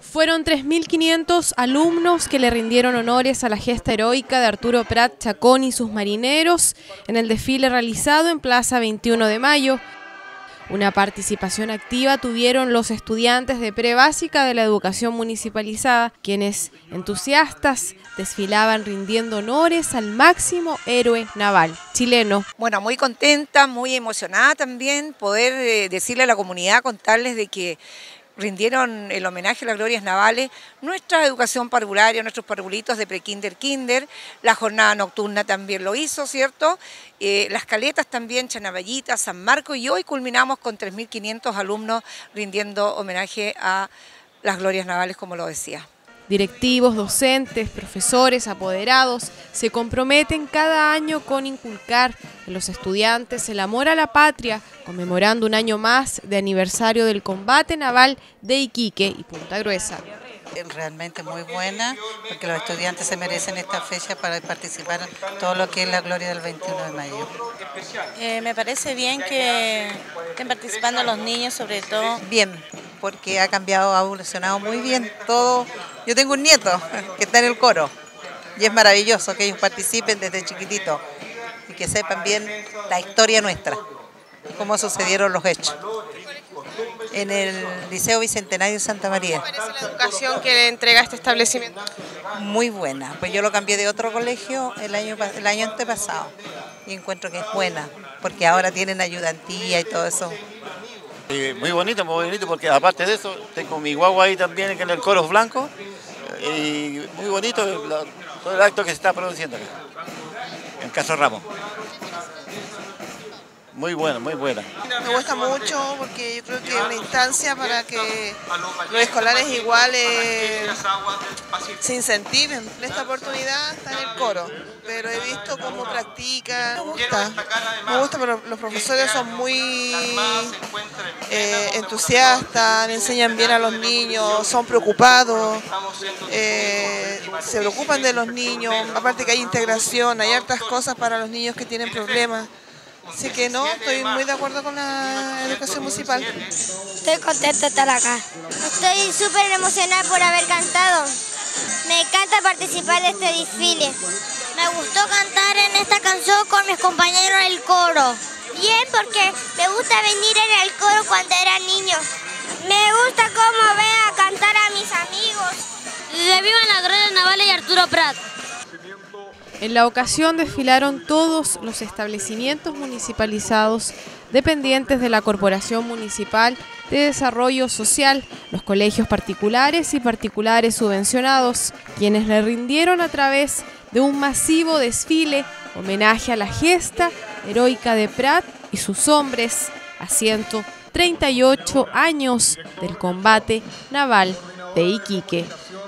Fueron 3.500 alumnos que le rindieron honores a la gesta heroica de Arturo Prat Chacón y sus marineros en el desfile realizado en Plaza 21 de Mayo. Una participación activa tuvieron los estudiantes de prebásica de la educación municipalizada, quienes, entusiastas, desfilaban rindiendo honores al máximo héroe naval chileno. Bueno, muy contenta, muy emocionada también poder decirle a la comunidad, contarles de que rindieron el homenaje a las glorias navales, nuestra educación parvularia, nuestros parvulitos de prekinder, kinder, la jornada nocturna también lo hizo, ¿cierto? Las caletas también, Chanavallita, San Marcos, y hoy culminamos con 3.500 alumnos rindiendo homenaje a las glorias navales, como lo decía. Directivos, docentes, profesores, apoderados se comprometen cada año con inculcar en los estudiantes el amor a la patria, conmemorando un año más de aniversario del combate naval de Iquique y Punta Gruesa. Realmente muy buena, porque los estudiantes se merecen esta fecha para participar en todo lo que es la gloria del 21 de mayo. Me parece bien que estén participando los niños, sobre todo. Bien, porque ha cambiado, ha evolucionado muy bien todo. Yo tengo un nieto que está en el coro y es maravilloso que ellos participen desde chiquitito y que sepan bien la historia nuestra, cómo sucedieron los hechos. En el Liceo Bicentenario de Santa María. ¿Cuál es la educación que le entrega este establecimiento? Muy buena, pues yo lo cambié de otro colegio el año antepasado y encuentro que es buena, porque ahora tienen ayudantía y todo eso. Muy bonito porque aparte de eso tengo mi guagua ahí también en el coro blanco y muy bonito todo el acto que se está produciendo acá, en Caso Ramos. Muy buena, muy buena. Me gusta mucho porque yo creo que es una instancia para que los escolares iguales se incentiven. En esta oportunidad está en el coro, pero he visto cómo practican. Me gusta, pero los profesores son muy entusiastas, enseñan bien a los niños, son preocupados, se preocupan de los niños, aparte que hay integración, hay hartas cosas para los niños que tienen problemas. Así que no, estoy muy de acuerdo con la educación municipal. Estoy contenta de estar acá. Estoy súper emocionada por haber cantado. Me encanta participar de este desfile. Me gustó cantar en esta canción con mis compañeros del coro. Bien, porque me gusta venir en el coro cuando era niño. Me gusta cómo veo a cantar a mis amigos. ¡Vivan las glorias navales y Arturo Prat! En la ocasión desfilaron todos los establecimientos municipalizados dependientes de la Corporación Municipal de Desarrollo Social, los colegios particulares y particulares subvencionados, quienes le rindieron a través de un masivo desfile homenaje a la gesta heroica de Prat y sus hombres a 138 años del combate naval de Iquique.